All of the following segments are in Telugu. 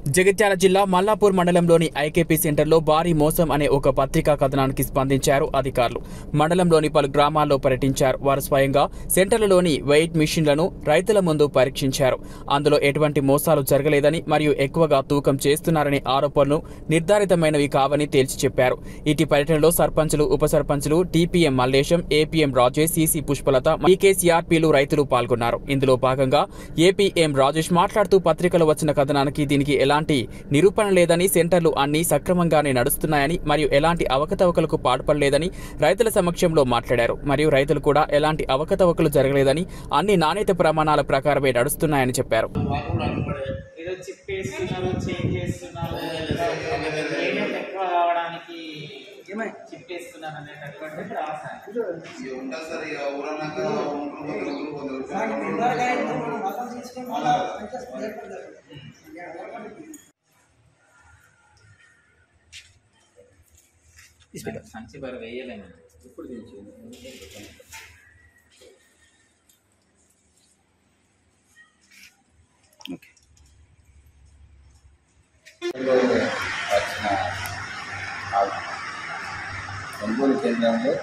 జగిత్యాల జిల్లా మల్లాపూర్ మండలంలోని ఐకేపీ సెంటర్లో భారీ మోసం అనే ఒక పత్రికా కథనానికి స్పందించారు అధికారులు. మండలంలోని పలు గ్రామాల్లో పర్యటించారు. వారు స్వయంగా సెంటర్లలోని వెయిట్ మిషన్లను రైతుల ముందు పరీక్షించారు. అందులో ఎటువంటి మోసాలు జరగలేదని మరియు ఎక్కువగా తూకం చేస్తున్నారనే ఆరోపణలు నిర్ధారితమైనవి కావని తేల్చి చెప్పారు. ఇటీ పర్యటనలో సర్పంచులు, ఉప సర్పంచులు, TPM Mallesham, APM Rajesh, CC Pushpalatha, ఈకేసీఆర్పీలు రైతులు పాల్గొన్నారు. ఇందులో భాగంగా ఏపీఎం రాజేష్ మాట్లాడుతూ పత్రికలో వచ్చిన కథనానికి దీనికి ఎలాంటి నిరూపణ లేదని, సెంటర్లు అన్ని సక్రమంగానే నడుస్తున్నాయని మరియు ఎలాంటి అవకతవకలకు పాల్పడలేదని రైతుల సమక్షంలో మాట్లాడారు. మరియు రైతులు కూడా ఎలాంటి అవకతవకలు జరగలేదని, అన్ని నాణ్యత ప్రమాణాల ప్రకారమే నడుస్తున్నాయని చెప్పారు. సంచి బాగా వేయలేము ఇప్పుడు వచ్చిన కొనుగోలు కేంద్రంలో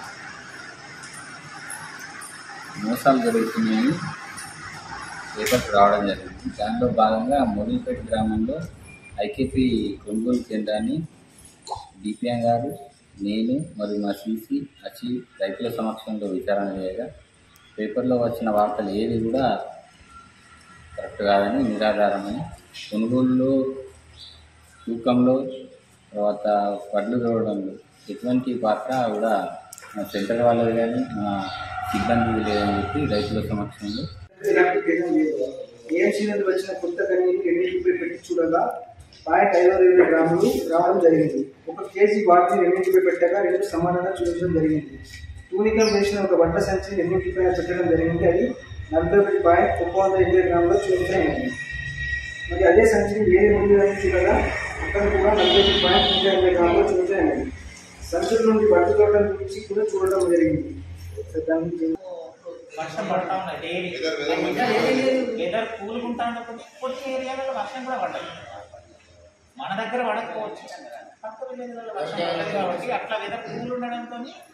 మోసాలు జరుగుతున్నాయని పేపర్కి రావడం జరిగింది. దాంట్లో భాగంగా మొదలుపేట గ్రామంలో ఐకేపీ కొనుగోలు కేంద్రాన్ని డిపిఎం గారు, నేను మరియు మా సీసీ వచ్చి రైతుల సమక్షంలో విచారణ చేయగా పేపర్లో వచ్చిన వార్తలు ఏది కూడా కరెక్ట్ కాదని, నిరాధారమని, కొనుగోలులో, తూకంలో, తర్వాత వడ్లు తోడడంలో ఎటువంటి పాత్ర కూడా మా సెంటర్ వాళ్ళది కానీ మా సిబ్బంది లేదని చెప్పి రైతుల సమక్షంలో వచ్చిన కొత్త కనీని ఎన్నికపై పెట్టి చూడగా 5.52 గ్రాములు రావడం జరిగింది. ఒక కేజీ వాటిని ఎన్నికపై పెట్టగా రెండు సమానంగా చూపించడం జరిగింది. టూనికల్ వేసిన ఒక వంట సంచిని ఎన్నికపైన పెట్టడం జరిగింది. అది 41.980 గ్రాములు చూపించడం. మరి అదే సంచిని వేరే ముందు చూడగా అక్కడ కూడా 41.980 గ్రాములు చూపించడం. సంచుల నుండి వడ్డు తోటల గురించి కూడా చూడడం జరిగింది. వర్షం పడతా ఉన్నాయి డైలీ, వెదర్ కూల్గా ఉంటా ఉన్నప్పుడు కొన్ని ఏరియాలలో వర్షం కూడా పడదు. మన దగ్గర పడకపోవచ్చు, పక్క విలేజ్లలో వర్షం పడదు కాబట్టి అట్లా వెదర్ కూల్ ఉండడంతో